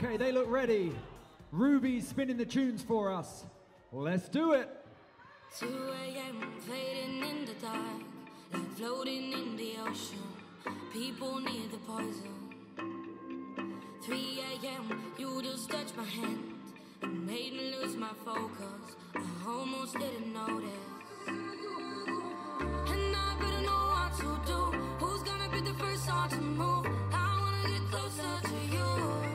Okay, they look ready. Ruby's spinning the tunes for us. Let's do it. 2 a.m. fading in the dark, like floating in the ocean. People need the poison. 3 a.m. you just touched my hand and made me lose my focus. I almost didn't notice. And I better know what to do. Who's gonna be the first one to move? I wanna get closer to you.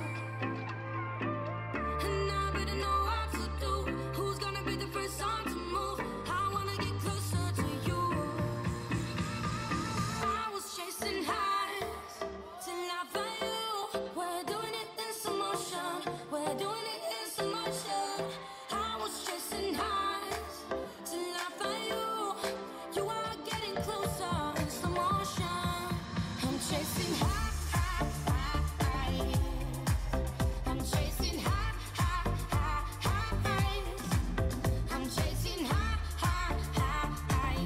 And I better know what to do. Who's gonna be the first one to move? I wanna get closer to you. I was chasing highs till I found you. We're doing it in slow motion. We're doing it in slow motion. I was chasing highs till I found you. You are getting closer in slow motion. I'm chasing highs. I'm chasing highs. I'm chasing highs.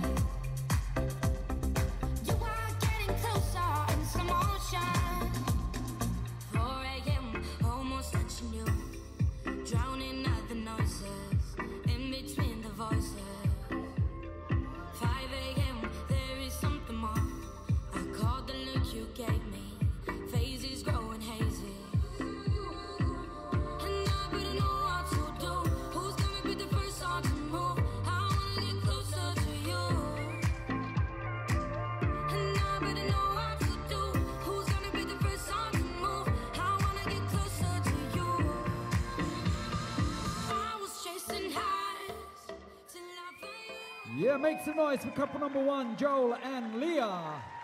You are getting closer in slow motion. 4 a.m. almost touching you, drowning out the noises in between the voices. 5 a.m. there is something more. I caught the look you gave me. Phases growing hazy. And I better know what to do. Who's gonna be the first one to move? I wanna get closer to you. And I better know what to do. Who's gonna be the first one to move? I wanna get closer to you. I was chasing highs till I found you. Yeah, make some noise for couple number 1, Joel and Leah.